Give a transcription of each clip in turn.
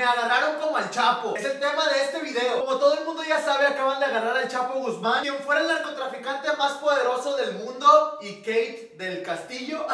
Me agarraron como al Chapo. Es el tema de este video. Como todo el mundo ya sabe, acaban de agarrar al Chapo Guzmán, quien fuera el narcotraficante más poderoso del mundo, y Kate del Castillo.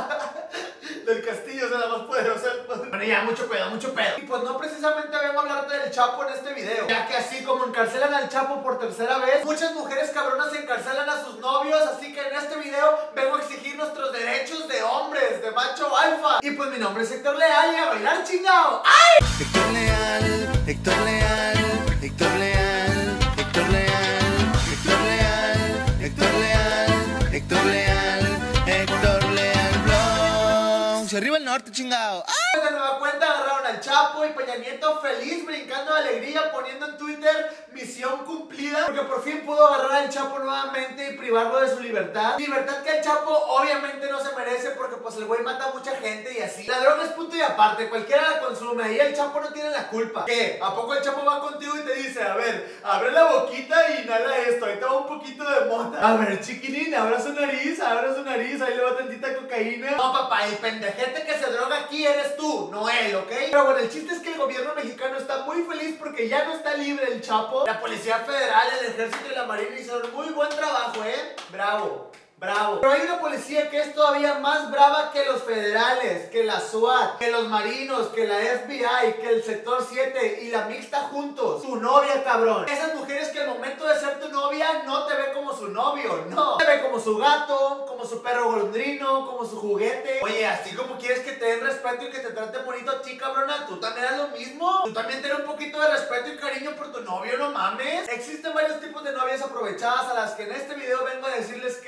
Del Castillo, o sea, la más poderosa. Bueno, ya, mucho pedo, mucho pedo. Y pues no precisamente vengo a hablarte del Chapo en este video, ya que así como encarcelan al Chapo por tercera vez, muchas mujeres cabronas encarcelan a sus novios. Así que en este video vengo a exigir nuestros derechos de hombres, de macho alfa. Y pues mi nombre es Héctor Leal y a bailar, chingado. ¡Ay! Héctor Leal, Héctor Leal, Héctor Leal, Héctor Leal, Héctor Leal, Héctor Leal, Héctor Leal, Héctor Leal Bronx. Arriba el norte, chingado. De nueva cuenta agarraron al Chapo y Peña Nieto feliz, brincando de alegría, poniendo en Twitter misión cumplida, porque por fin pudo agarrar al Chapo nuevamente y privarlo de su libertad. Libertad que el Chapo obviamente no se merece, porque pues el güey mata a mucha gente y así. La droga es punto y aparte, cualquiera la consume, ahí el Chapo no tiene la culpa. ¿Qué? ¿A poco el Chapo va contigo y te dice, a ver, abre la boquita y inhala esto, ahí te va un poquito de mota? A ver, chiquinín, abra su nariz, ahí le va tantita cocaína. No, papá, el pendejete que se droga aquí eres tú, no él, ¿ok? Pero bueno, el chiste es que el gobierno mexicano está muy feliz porque ya no está libre el Chapo. La Policía Federal, el Ejército y la Marina hicieron muy buen trabajo, Bravo. Bravo. Pero hay una policía que es todavía más brava que los federales, que la SWAT, que los marinos, que la FBI, que el sector 7 y la mixta juntos. Tu novia, cabrón. Esas mujeres que al momento de ser tu novia no te ve como su novio, no. Te ve como su gato, como su perro golondrino, como su juguete. Oye, así como quieres que te den respeto y que te traten bonito a ti, cabrona, tú también haz lo mismo. Tú también ten un poquito de respeto y cariño por tu novio, no mames. Existen varios tipos de novias aprovechadas a las que en este video vengo a decirles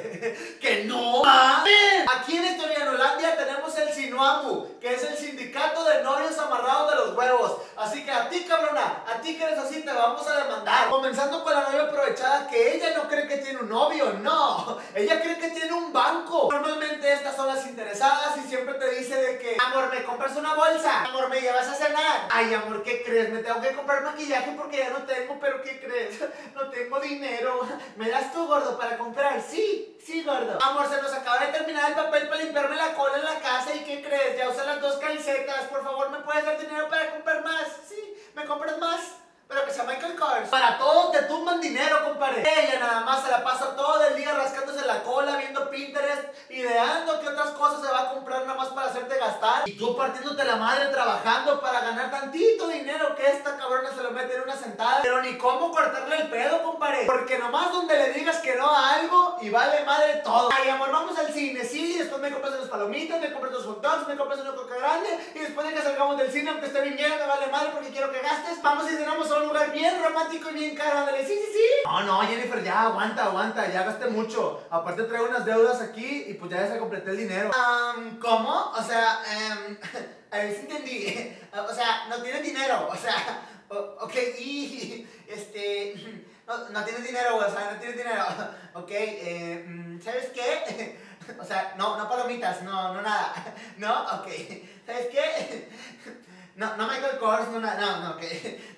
que no mames. Aquí en Historianolandia tenemos el Sinuamu, que es el sindicato de novios amarrados de los huevos. Así que a ti, cabrona, a ti que eres así, te vamos a demandar. Comenzando con la novia aprovechada, que ella no cree que tiene un novio, no. Ella cree que tiene un banco. Normalmente estas son las interesadas y siempre te dice de que, amor, ¿me compras una bolsa? Amor, ¿me llevas a cenar? Ay, amor, ¿qué crees? Me tengo que comprar maquillaje porque ya no tengo, pero ¿qué crees? No tengo dinero. ¿Me das tú, gordo, para comprar? Sí, gordo. Amor, se nos acaba de terminar el papel para limpiarme la cola en la casa. ¿Y qué crees? Ya usé las 2 calcetas. Por favor, ¿me puedes dar dinero para comprar más? Sí, ¿me compras más? Pero que sea Michael Kors. Para todo te tumban dinero, compadre. Ella nada más se la pasa todo el día rascándose la cola, viendo Pinterest, ideando qué otras cosas se va a comprar nada más para hacerte gastar. Y tú partiéndote la madre trabajando para ganar tantito dinero que esta cabrona se lo mete en una sentada. Pero ni cómo cortarle el pedo, compadre. Porque nomás donde le digas que no a algo y vale madre todo. Ay, amor, vamos al cine, sí. Después me compras unas palomitas, me compras 2 hot dogs, me compras una coca grande. Y después de que salgamos del cine, aunque esté bien lleno, me vale madre porque quiero que gastes. Vamos y cenamos a un lugar bien romántico y bien caro, ándale, sí. No, Jennifer, ya, aguanta, ya gasté mucho. Aparte traigo unas deudas aquí y pues ya se completé el dinero. ¿Cómo? O sea, a ver si entendí. O sea, no tienes dinero, o sea, ok, y, no tienes dinero, o sea, no tienes dinero. Ok, ¿sabes qué? O sea, no palomitas, no nada. No, ok, ¿sabes qué? No Michael Kors, no, ok.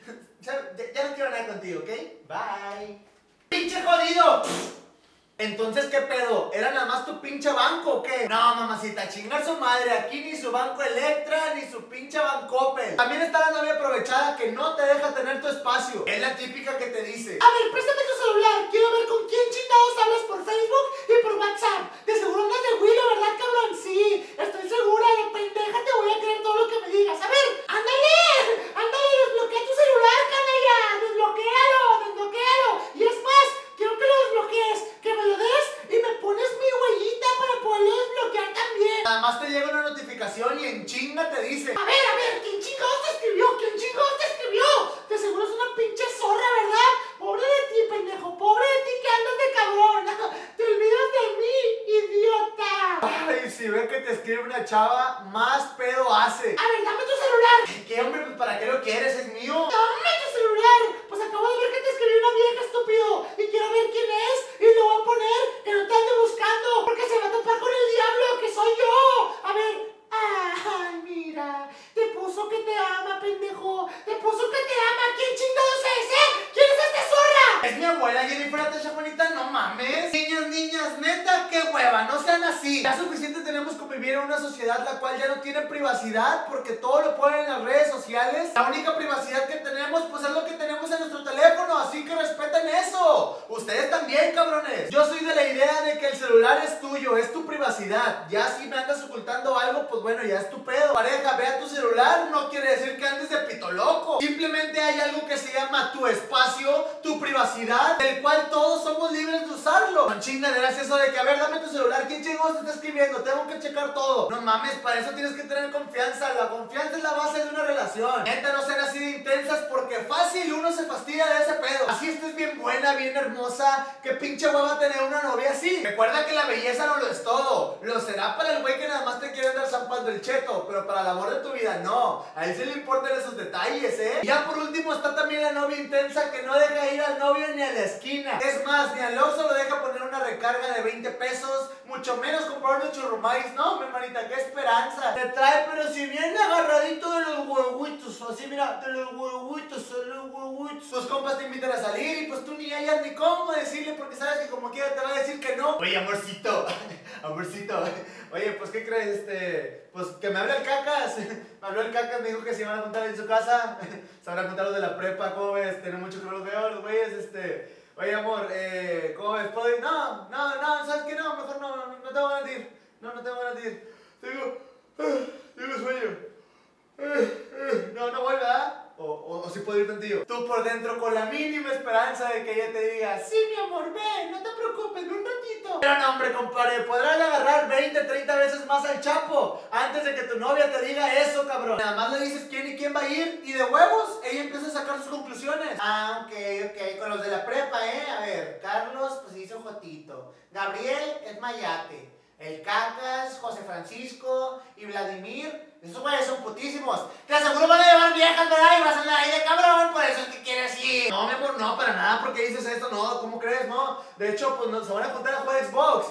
Ya no quiero nada contigo, ¿ok? Bye. ¡Pinche jodido! Entonces, ¿qué pedo? ¿Era nada más tu pinche banco o qué? No, mamacita, chingar su madre. Aquí ni su banco Electra, ni su pinche Bancoppel. También está la novia aprovechada que no te deja tener tu espacio. Es la típica que te dice, a ver, préstame tu celular. Quiero ver con quién chingados hablas por Facebook y por WhatsApp. De seguro andas de Willow, ¿verdad, cabrón? Sí, estoy segura, de pendeja te voy a creer todo lo que me digas. A ver, ándale, desbloquea tu celular, canalla. Desbloquéalo. Y es más, quiero que lo desbloquees, que me lo des y me pones mi huellita para poderlo desbloquear también. Nada más te llega una notificación y en chinga te dice, a ver, ¿quién chingados te escribió? De seguro es una pinche zorra, ¿verdad? Pobre de ti, pendejo, pobre de ti que andas de cabrón. Te olvidas de mí, idiota. Ay, si ve que te escribe una chava, más pedo hace. A ver, dame tu celular. ¿Qué, hombre? Pues ¿para qué lo quieres? Es mío. Dame tu celular. Pues acabo de ver que te escribió una vieja, estúpido. Y quiero ver quién es. Y le voy a poner que no te ande buscando, porque se va a topar con el diablo, que soy yo. A ver. Ay, mira. Te puso que te ama, pendejo. Te puso que te ama. ¿Quién chingados es, ¿Quién es esta zorra? Es mi abuela, Jennifer Natasha Juanita, no mames. Niñas, neta, qué hueva, no sean así. sí. Ya suficiente tenemos con vivir en una sociedad la cual ya no tiene privacidad porque todo lo ponen en las redes sociales. La única privacidad que tenemos pues es lo que tenemos en nuestro teléfono, así que respeten eso. Ustedes también, cabrones. Yo soy de la idea de que el celular es tuyo, es tu privacidad. Ya si me andas ocultando algo, pues bueno, ya es tu pedo. Pareja, vea tu celular, no quiere decir que andes de pito loco. Simplemente hay algo que se llama tu espacio, tu privacidad, del cual todos somos libres de usarlo. Con chingaderas eso de que, a ver, dame tu celular, ¿quién chingados te está escribiendo? Tengo que checar todo. No mames, para eso tienes que tener confianza. La confianza es la base de una relación. Neta, no sean así de intensas porque fácil uno se fastidia de ese pedo. Así estés bien buena, bien hermosa, qué pinche hueva tener una novia así. Recuerda que la belleza no lo es todo. Lo será para el güey que nada más te quiere andar zampando el cheto, pero para el amor de tu vida no. A él sí le importan esos detalles, Y ya por último está también la novia intensa que no deja ir al novio ni a la esquina. Es más, ni al Oxxo lo deja poner una recarga de 20 pesos, mucho menos comprar unos churrumais. No, mi hermanita, qué esperanza. Te trae, pero si viene agarradito de los huevitos, así mira, de los huevitos, tus compas te invitan a salir y pues tú ni hayas ni cómo decirle porque sabes que como quiera te va a decir que no. Oye, amorcito, amorcito, oye, pues ¿qué crees? Pues que me habla el Cacas. Me habló el Cacas, me dijo que se iban a juntar en su casa. Se van a juntar los de la prepa, ¿cómo ves? Tiene mucho que no los veo, los güeyes, Oye, amor, ¿cómo ves? ¿Puedo ir? No, ¿sabes qué? No, mejor no tengo ganas de ir. No tengo ganas de ir. Tengo sueño. No voy, ¿verdad? O si puedo ir contigo. Tú por dentro con la mínima esperanza de que ella te diga: sí, mi amor, ven, no te preocupes, ven un ratito. Pero no, hombre, compadre, podrás agarrar 20, 30 veces más al Chapo antes de que tu novia te diga eso, cabrón. Nada más le dices quién y quién va a ir y de huevos ella empieza a sacar sus conclusiones. Ah, ok, con los de la prepa, A ver, Carlos, pues hizo Jotito. Gabriel es Mayate. El Cacas, José Francisco y Vladimir, esos güeyes son putísimos. Te aseguro van a llevar viejas, ¿verdad? Y vas a andar ahí de cabrón, por eso es que quieres ir. No, mi amor, no, para nada, ¿por qué dices esto? No, ¿cómo crees? No, de hecho, pues se van a juntar a jugar Xbox.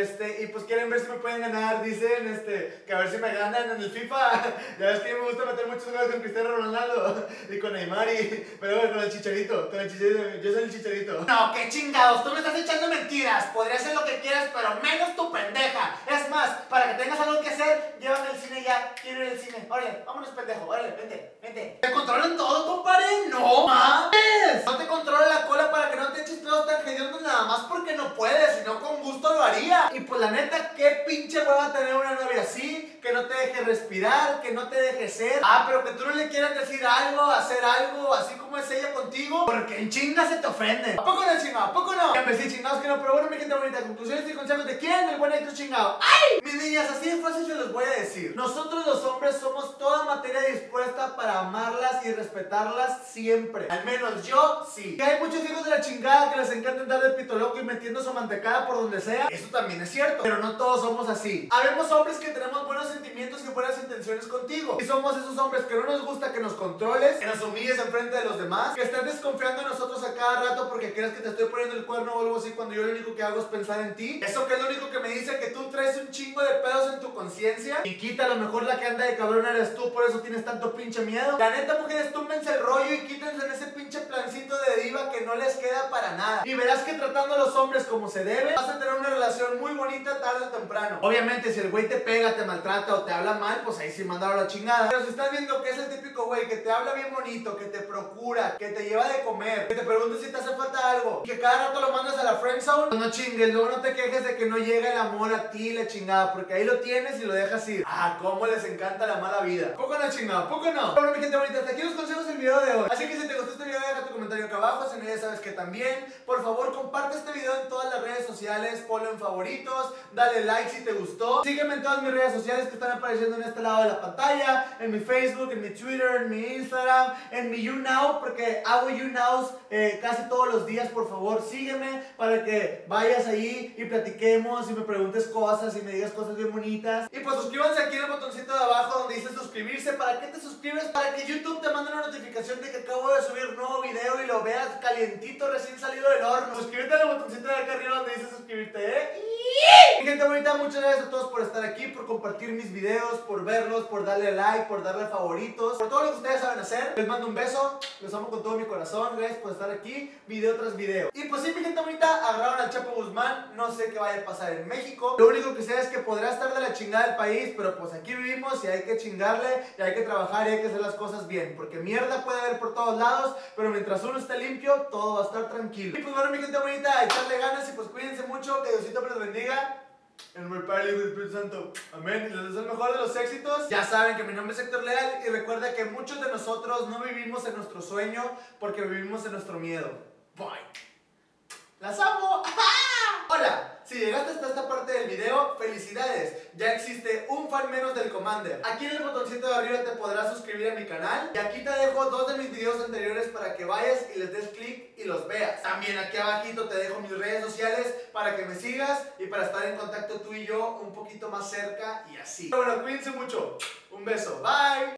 Y pues quieren ver si me pueden ganar, dicen, que a ver si me ganan en el FIFA. Ya ves que a mí me gusta meter muchos goles con Cristiano Ronaldo y con Neymar pero con el Chicharito, yo soy el Chicharito. No, qué chingados, tú me estás echando mentiras. Podría hacer lo que quieras, pero menos tu pendeja. Es más, para que tengas algo que hacer, llévame al cine ya, quiero ir al cine. Órale, vámonos pendejo, órale, vente. ¿Te controlan todo, compadre? No mames. No te controla la cola para que no te eches pedos tan hediondos nada más porque no puedes, sino con gusto lo haría. Y pues la neta, qué pinche hueva tener una novia así, que no te deje respirar, que no te deje ser. Pero que tú no le quieras decir algo, hacer algo, así como es ella contigo, porque en chinga se te ofende. ¿A poco no, chingado? ¿A poco no? Ya me sí, chingados que no, pero bueno, mi gente bonita, conclusiones y consejos de quién, el buen Héctor chingado. ¡Ay! Mis niñas, así de fácil se los voy a decir. Nosotros los hombres somos toda materia dispuesta para amarlas y respetarlas siempre. Al menos yo, sí. Que hay muchos hijos de la chingada que les encanta andar de pito loco y metiendo su mantecada por donde sea. Eso también es cierto, pero no todos somos así. Habemos hombres que tenemos buenos sentimientos y buenas intenciones contigo. Y somos esos hombres que no nos gusta que nos controles, que nos humilles enfrente de los demás, que estás desconfiando de nosotros a cada rato porque crees que te estoy poniendo el cuerno o algo así cuando yo lo único que hago es pensar en ti. Eso que es lo único que me dice que tú traes un chingo de pedos en tu conciencia. Y quita, a lo mejor la que anda de cabrón eres tú, por eso tienes tanto pinche miedo. La neta, mujeres, túmense el rollo y quítense en ese pinche plancito de diva que no les queda para nada. Y verás que tratando a los hombres como se debe, vas a tener una relación muy bonita tarde o temprano. Obviamente, si el güey te pega, te maltrata o te habla mal, pues ahí sí mandaron la chingada. Pero si estás viendo que es el típico güey que te habla bien bonito, que te procura, que te lleva de comer, que te pregunta si te hace falta algo, y que cada rato lo mandas a la friendzone, pues no chingues, luego no te quejes de que no llega el amor a ti, la chingada, porque ahí lo tienes y lo dejas ir. Cómo les encanta la mala vida. ¿Poco no, chingada? ¿Poco no? Bueno, mi gente bonita, hasta aquí los consejos del video de hoy. Así que si te gustó este video, deja tu comentario acá abajo. Si no, ya sabes que también, por favor, comparte este video en todas las redes sociales, ponlo en favoritos, dale like si te gustó. Sígueme en todas mis redes sociales que están apareciendo en este lado de la pantalla, en mi Facebook, en mi Twitter, en mi Instagram, en mi YouNow, porque hago YouNows casi todos los días. Por favor, sígueme para que vayas ahí y platiquemos y me preguntes cosas y me digas cosas bien bonitas. Y pues suscríbanse aquí en el botoncito de abajo donde dice suscribirse. ¿Para qué te suscribes? Para que YouTube te mande una notificación de que acabo de subir un nuevo video y lo veas calientito, recién salido del horno. Suscríbete al botoncito de acá arriba donde dice suscribirte, Mi gente bonita, muchas gracias a todos por estar aquí, por compartir mis videos, por verlos, por darle like, por darle favoritos, por todo lo que ustedes saben hacer. Les mando un beso, los amo con todo mi corazón. Gracias por estar aquí, video tras video. Y pues sí, mi gente bonita, agarraron al Chapo Guzmán. No sé qué vaya a pasar en México. Lo único que sé es que podrá estar de la chingada el país, pero pues aquí vivimos y hay que chingarle, y hay que trabajar y hay que hacer las cosas bien, porque mierda puede haber por todos lados, pero mientras uno esté limpio, todo va a estar tranquilo. Y pues bueno, mi gente bonita, echarle ganas y pues cuídense mucho, que Diosito me los bendiga. En el Padre, Hijo y Espíritu Santo. Amén. Y les deseo el mejor de los éxitos. Ya saben que mi nombre es Héctor Leal. Y recuerda que muchos de nosotros no vivimos en nuestro sueño porque vivimos en nuestro miedo. Bye. ¡Las amo! Hola. Si llegaste hasta esta parte del video, felicidades, ya existe un fan menos del Commander. Aquí en el botoncito de arriba te podrás suscribir a mi canal. Y aquí te dejo 2 de mis videos anteriores para que vayas y les des clic y los veas. También aquí abajito te dejo mis redes sociales para que me sigas y para estar en contacto tú y yo un poquito más cerca y así. Pero bueno, cuídense mucho. Un beso, bye.